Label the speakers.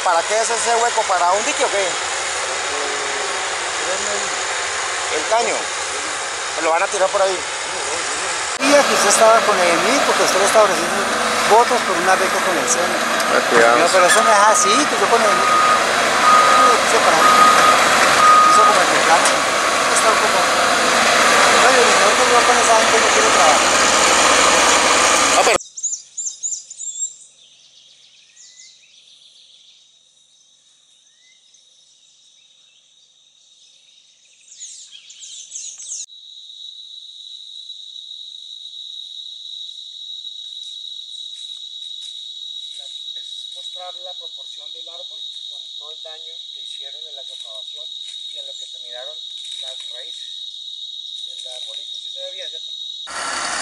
Speaker 1: ¿Para qué es ese hueco? ¿Para un dique o qué? El caño. ¿Lo van a tirar por ahí?
Speaker 2: Sabía que usted estaba con el ENIC porque usted le estaba ofreciendo votos por una beca con el SENA. No, pero eso no es así, que yo con el ENIC me puse para mí. Hizo como el reclamo. Estaba como... Oye, el señor que yo con esa gente no quiere trabajar.
Speaker 1: Ah, pero... Es mostrar la proporción del árbol con todo el daño que hicieron en la socavación y en lo que terminaron las raíces del arbolito. ¿Sí se ve bien, cierto?